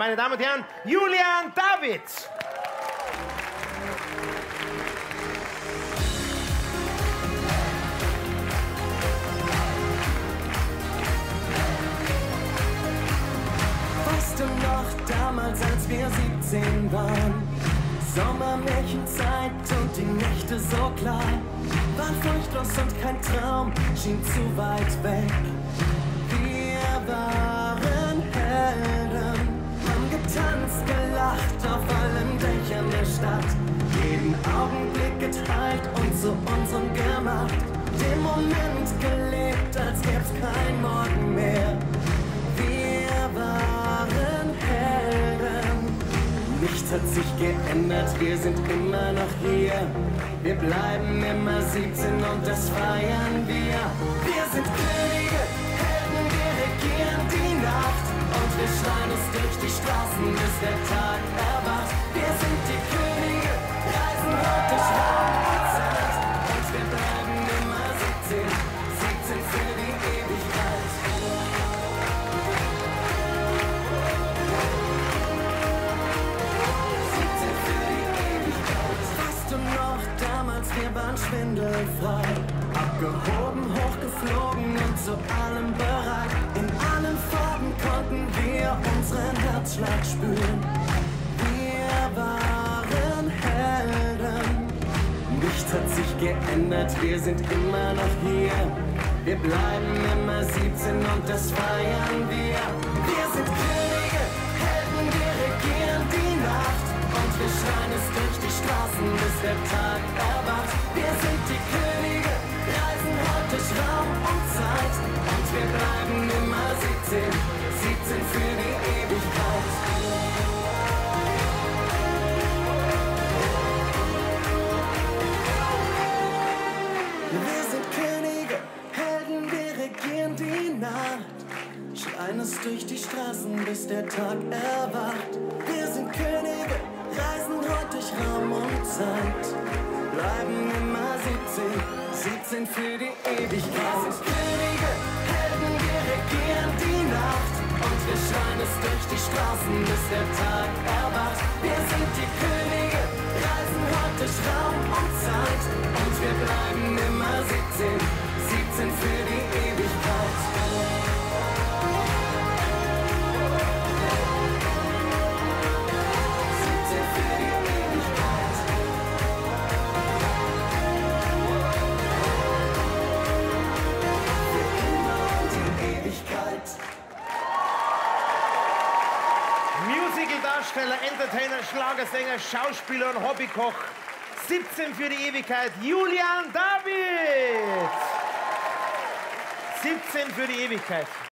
meine Damen und Herren, Julian David. Weißt du noch, damals, als wir 17 waren? Sommermärchenzeit und die Nächte so klar. Waren furchtlos und kein Traum schien zu weit weg. Wir waren Helden, haben getanzt, gelacht auf allen Dächern der Stadt. Jeden Augenblick geteilt und zu unserem gemacht. Den Moment gelebt, als gäb's kein Morgen mehr. Wir waren Helden. Nichts hat sich geändert, wir sind immer noch hier. Wir bleiben immer 17 und das feiern wir. Wir sind Könige, Helden, wir regieren die Nacht. Und wir schreien es durch die Straßen, bis der Tag erwacht. Wir sind die Könige, reisen heute durch Raum und Zeit. Und wir bleiben immer 17, 17 für die Ewigkeit. Wir waren schwindelfrei, abgehoben, hochgeflogen und zu allem bereit. In allen Farben konnten wir unseren Herzschlag spüren. Wir waren Helden. Nichts hat sich geändert, wir sind immer noch hier. Wir bleiben immer 17 und das feiern wir. Wir sind Könige, Helden, wir regieren die Nacht. Und wir schreien es durch die Straßen, bis der Tag erwacht. Wir sind die Könige, reisen heute durch Raum und Zeit. Und wir bleiben immer 17, 17 für die Ewigkeit. Wir sind Könige, Helden, wir regieren die Nacht. Schreien es durch die Straßen, bis der Tag erwacht. Wir sind Könige, reisen heute durch Raum und Zeit. Bleiben immer 17, 17 für die Ewigkeit. Wir sind Könige, Helden, wir regieren die Nacht. Und wir schreien es durch die Straßen, bis der Tag erwacht. Wir sind die Könige, reisen heute durch Raum und Zeit. Und wir bleiben immer 17, 17 für die Ewigkeit. Darsteller, Entertainer, Schlagersänger, Schauspieler und Hobbykoch. 17 für die Ewigkeit, Julian David. 17 für die Ewigkeit.